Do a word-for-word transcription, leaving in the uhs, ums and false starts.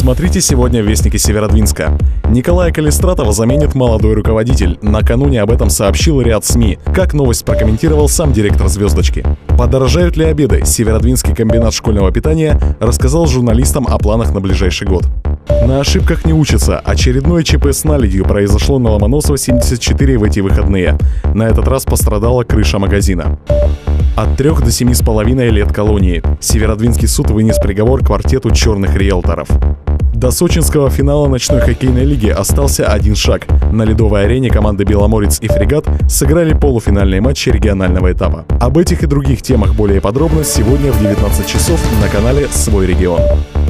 Смотрите сегодня в Вестнике Северодвинска. Николая Калистратова заменит молодой руководитель. Накануне об этом сообщил ряд СМИ. Как новость прокомментировал сам директор «Звездочки». Подорожают ли обеды? Северодвинский комбинат школьного питания рассказал журналистам о планах на ближайший год. На ошибках не учатся. Очередное ЧП с наледью произошло на Ломоносова семьдесят четыре в эти выходные. На этот раз пострадала крыша магазина. От трех до семи с половиной лет колонии. Северодвинский суд вынес приговор квартету черных риэлторов. До сочинского финала ночной хоккейной лиги остался один шаг. На ледовой арене команды «Беломорец» и «Фрегат» сыграли полуфинальные матчи регионального этапа. Об этих и других темах более подробно сегодня в девятнадцать часов на канале «Свой регион».